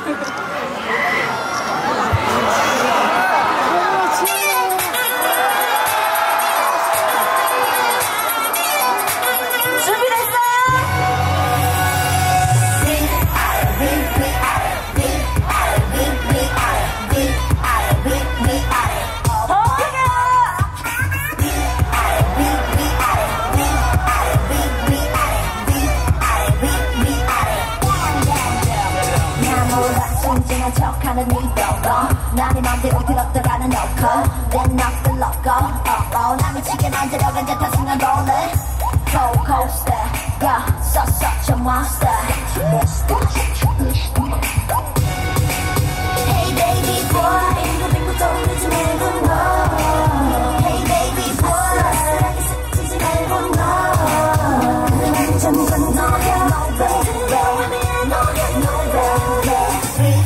진한 척하는 이 벽어 나네 맘대로 들었다가는 너커 Then knock the loco 나 미치게 만들어간 듯한 순간 rolling Cold coaster Yeah, such a monster Hey baby boy 빙글빙글 돌리지 말고 너 Hey baby boy 쌀쌀하게 스치지 말고 너 그만 좀 건너려 No baby No baby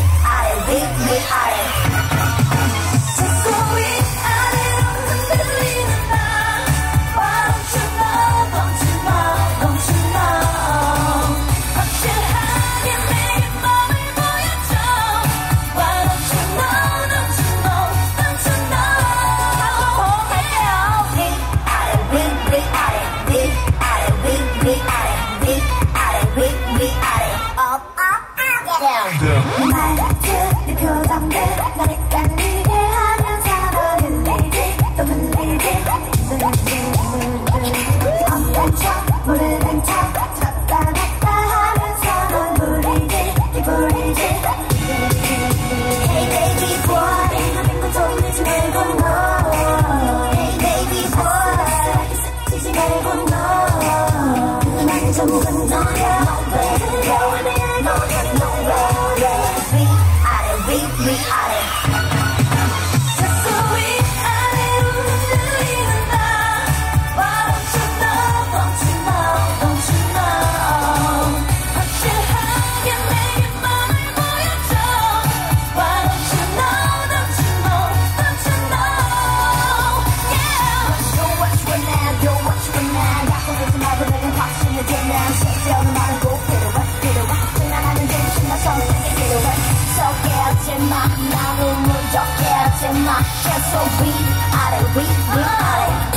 말투 표정들 날 헷갈리게 하면서 너 흘리지 또 흘리지 없던 척 모르는 척 찾다 갔다 하면서 넌 부리지 기부리지 Hey baby boy 빙글빙글 돌리지 말고 너 Hey baby boy 쌀쌀하게 스치지 말고 너 그만 좀 건너려 나는 무적해 마 계속 위아래 위아래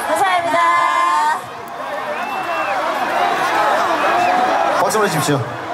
박수 보내주십시오.